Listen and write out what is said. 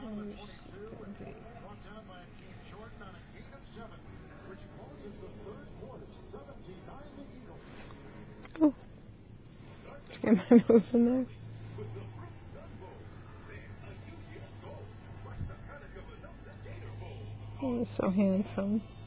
Oh, get my nose in there. Oh, he's so handsome.